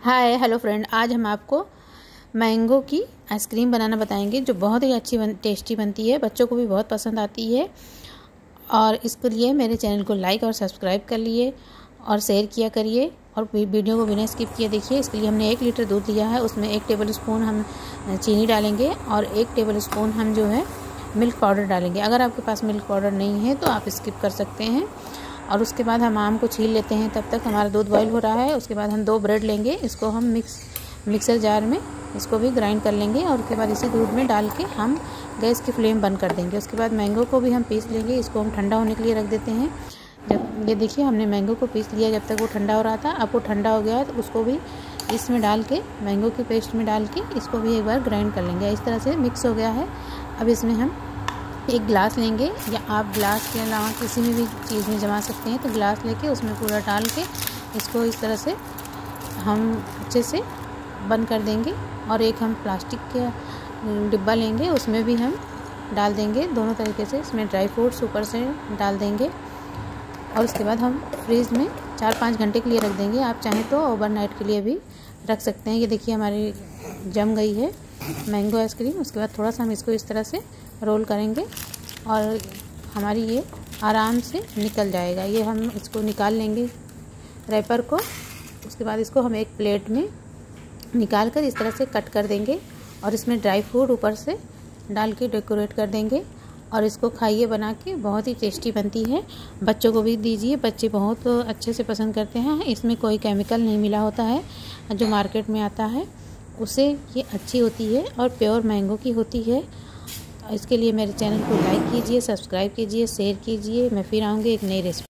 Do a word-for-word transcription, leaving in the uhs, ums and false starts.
Hi hello friend, आज हम आपको मैंगो की आइसक्रीम बनाना बताएंगे जो बहुत ही अच्छी बन टेस्टी बनती है, बच्चों को भी बहुत पसंद आती है। और इसके लिए मेरे चैनल को लाइक और सब्सक्राइब कर लिए और शेयर किया करिए और वीडियो को बिना स्किप किए देखिए। इसके लिए हमने एक लीटर दूध लिया है, उसमें एक टेबल स्पून हम चीनी डालेंगे और एक टेबल स्पून हम जो है मिल्क पाउडर डालेंगे। अगर आपके पास मिल्क पाउडर नहीं है तो आप स्किप कर सकते हैं। और उसके बाद हम आम को छील लेते हैं, तब तक हमारा दूध बॉईल हो रहा है। उसके बाद हम दो ब्रेड लेंगे, इसको हम मिक्स मिक्सर जार में इसको भी ग्राइंड कर लेंगे और उसके बाद इसी दूध में डाल के हम गैस की फ्लेम बंद कर देंगे। उसके बाद मैंगो को भी हम पीस लेंगे, इसको हम ठंडा होने के लिए रख देते हैं। जब ये देखिए हमने मैंगो को पीस लिया, जब तक वो ठंडा हो रहा था। अब वो ठंडा हो गया है तो उसको भी इसमें डाल के मैंगो की पेस्ट में डाल के इसको भी एक बार ग्राइंड कर लेंगे। इस तरह से मिक्स हो गया है। अब इसमें हम एक गिलास लेंगे, या आप गिलास के अलावा किसी में भी चीज़ में जमा सकते हैं। तो गिलास लेके उसमें पूरा डाल के इसको इस तरह से हम अच्छे से बंद कर देंगे। और एक हम प्लास्टिक का डिब्बा लेंगे, उसमें भी हम डाल देंगे दोनों तरीके से। इसमें ड्राई फ्रूट्स ऊपर से डाल देंगे और उसके बाद हम फ्रीज में चार पाँच घंटे के लिए रख देंगे। आप चाहें तो ओवरनाइट के लिए भी रख सकते हैं। ये देखिए हमारी जम गई है मैंगो आइसक्रीम। उसके बाद थोड़ा सा हम इसको इस तरह से रोल करेंगे और हमारी ये आराम से निकल जाएगा। ये हम इसको निकाल लेंगे रैपर को। उसके बाद इसको हम एक प्लेट में निकाल कर इस तरह से कट कर देंगे और इसमें ड्राई फ्रूट ऊपर से डाल के डेकोरेट कर देंगे। और इसको खाइए बना के, बहुत ही टेस्टी बनती है। बच्चों को भी दीजिए, बच्चे बहुत अच्छे से पसंद करते हैं। इसमें कोई केमिकल नहीं मिला होता है, जो मार्केट में आता है उससे ये अच्छी होती है और प्योर मैंगो की होती है। इसके लिए मेरे चैनल को लाइक कीजिए, सब्सक्राइब कीजिए, शेयर कीजिए। मैं फिर आऊँगी एक नई रेसिपी।